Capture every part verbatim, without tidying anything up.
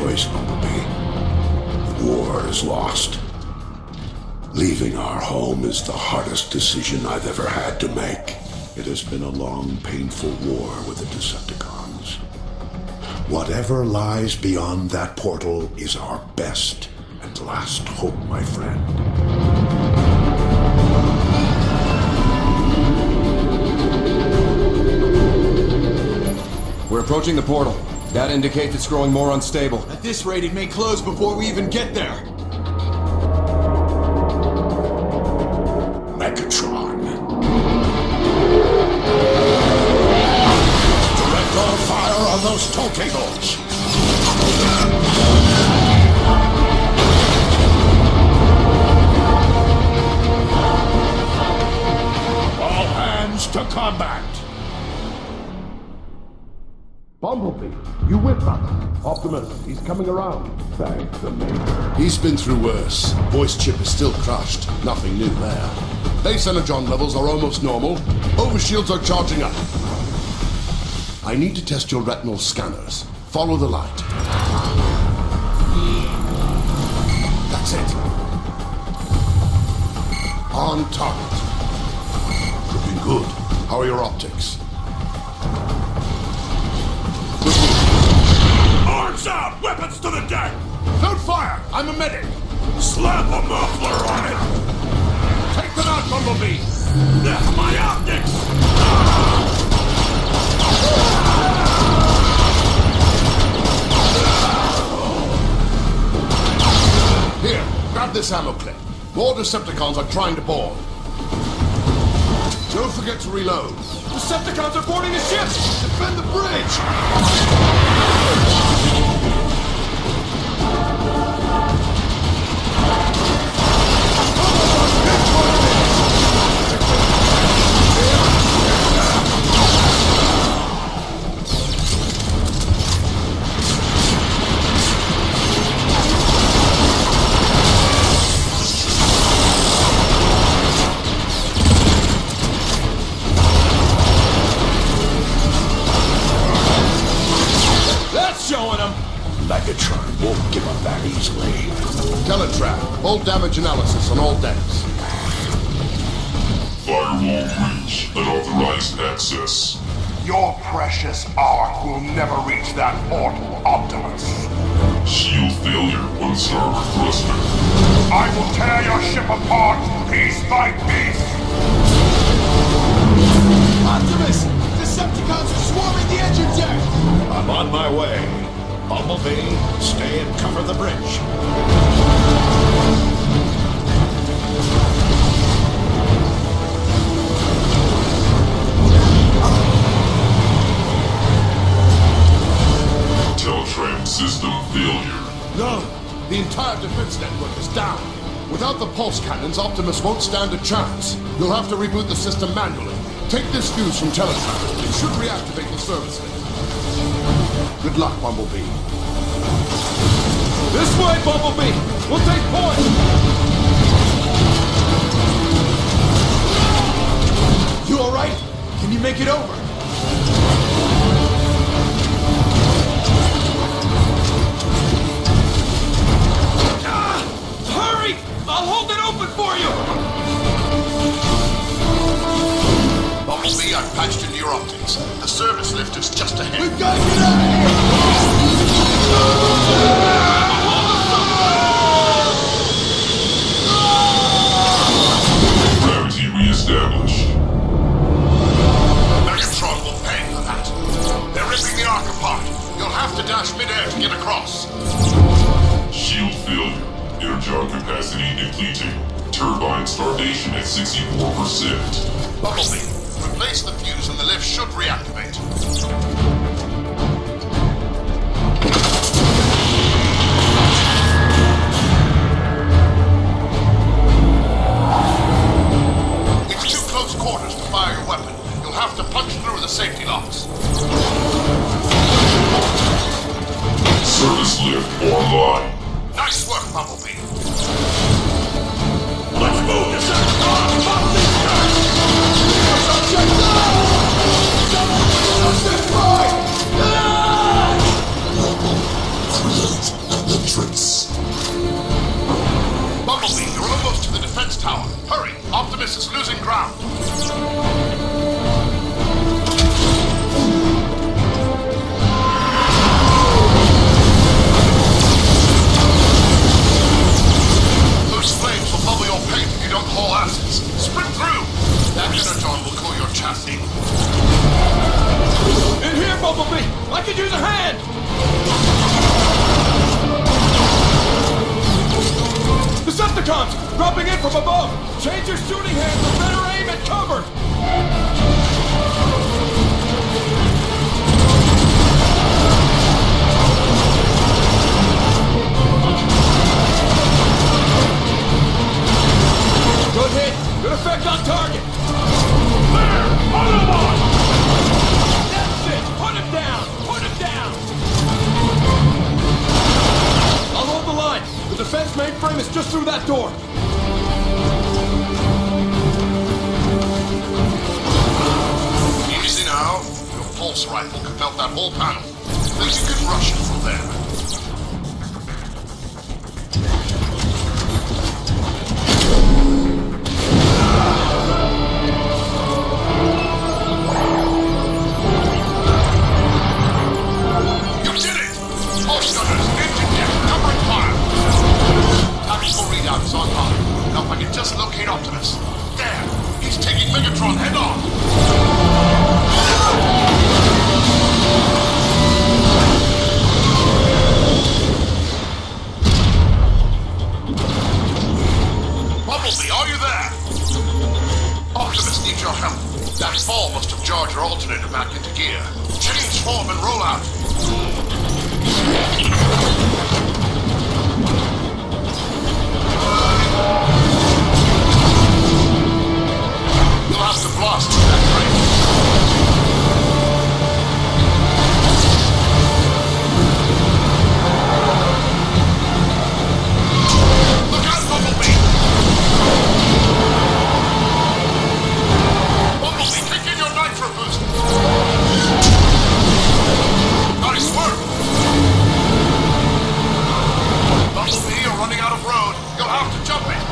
choice, Bumblebee. The war is lost. Leaving our home is the hardest decision I've ever had to make. It has been a long, painful war with the Decepticons. Whatever lies beyond that portal is our best and last hope, my friend. We're approaching the portal. That indicates it's growing more unstable. At this rate, it may close before we even get there. Megatron. Direct our fire on those tow cables. All hands to combat. Bumblebee, you with us? Optimus, he's coming around. Thank the Maker. He's been through worse. Voice chip is still crushed. Nothing new there. Base energon levels are almost normal. Overshields are charging up. I need to test your retinal scanners. Follow the light. That's it. On target. Looking good. How are your optics? Arms out! Weapons to the deck! Don't fire! I'm a medic! Slap a muffler on it! Take them out, Bumblebee! That's my optics! Here, grab this ammo clip. More Decepticons are trying to board. Don't forget to reload. Decepticons are boarding the ship! Defend the bridge! Megatron won't give up that easily. Teletrap. Hull damage analysis on all decks. Firewall breach. Unauthorized access. Your precious Ark will never reach that portal, Optimus. Shield failure on starboard thruster. I will tear your ship apart, piece by piece! Optimus! Decepticons are swarming the engine deck! I'm on my way. Bumblebee, stay and cover the bridge. Teletram system failure. No! The entire defense network is down. Without the pulse cannons, Optimus won't stand a chance. You'll have to reboot the system manually. Take this fuse from Teletrap. It should reactivate the service link. Good luck, Bumblebee. This way, Bumblebee! We'll take point! You alright? Can you make it over? Ah! Hurry! I'll hold it open for you! Bumblebee, I've patched into your optics. The service lift is just ahead. We've got to get out of here! Gravity reestablished. Megatron will pay for that. They're ripping the Ark apart. You'll have to dash midair to get across. Shield failure. Energon capacity depleting. Turbine starvation at sixty-four percent. Bumblebee, replace the fuse and the lift should reactivate. It's too close quarters to fire your weapon. You'll have to punch through the safety locks. Service lift online. Nice work, Bumblebee. Let's move this out! Subject down! Bumblebee, you're almost to the defense tower. Hurry! Optimus is losing ground. Those flames will bubble your paint if you don't haul asses. Sprint through! That energon will cool your chassis. In here, Bumblebee! I could use a hand! Decepticons! Dropping in from above! Change your shooting hand for better aim and cover! Good hit! Good effect on target! There! Autobot! That's it! Put him down! Put him down! I'll hold the line! The defense mainframe is just through that door! Easy now. Your pulse rifle can melt that whole panel. Think you can rush it from there. Is online. Now if I can just locate Optimus. There! He's taking Megatron head on! Bumblebee, are you there? Optimus needs your help. That fall must have jarred your alternator back into gear. Change form and roll out. You'll have to blast through that crate. Look out, Bumblebee! Bumblebee, kick in your nitro boost! Nice work! Bumblebee, you're running out of road. You'll have to jump it.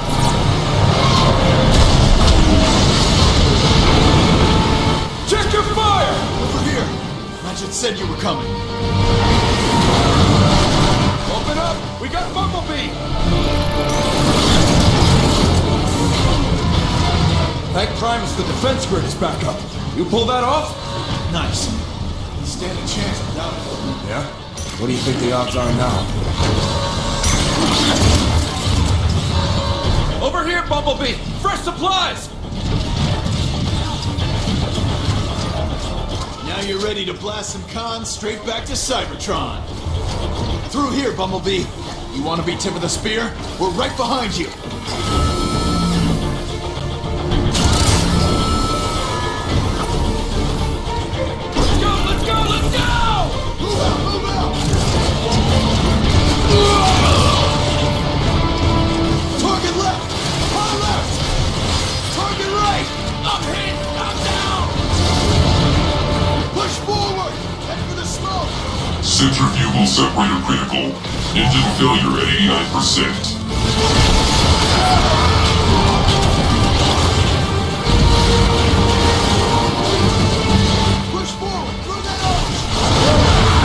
Check your fire! Over here! Ratchet said you were coming. Open up! We got Bumblebee! Thank Primus the defense grid is back up. You pull that off? Nice. Stand a chance without it. Yeah? What do you think the odds are now? Over here, Bumblebee! Fresh supplies! Now you're ready to blast some cons straight back to Cybertron. Through here, Bumblebee. You want to be tip of the spear? We're right behind you. Let's go, let's go, let's go! Move out, move out! Target left! Far left! Target right! I'm hit! I'm down! Push forward! Head for the smoke! Centrifugal separator critical. Engine failure at eighty-nine percent. Push forward! Through that arch!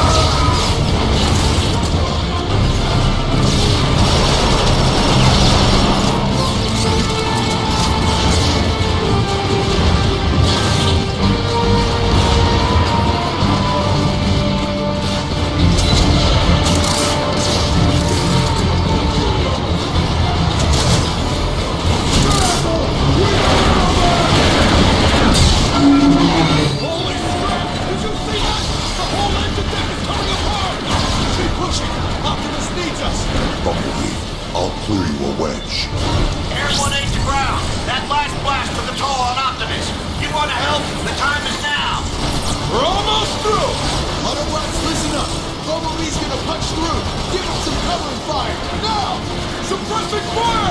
Holy crap! Did you see that? The whole engine deck is coming apart! Keep pushing! Optimus needs us! Bumblebee, I'll clear you a wedge. Air one eight to ground. That last blast took a toll on Optimus. You want to help? The time is now. We're almost through! Autobots, listen up! Bumblebee's gonna punch through! Give him some cover and fire! Now! Suppressing fire!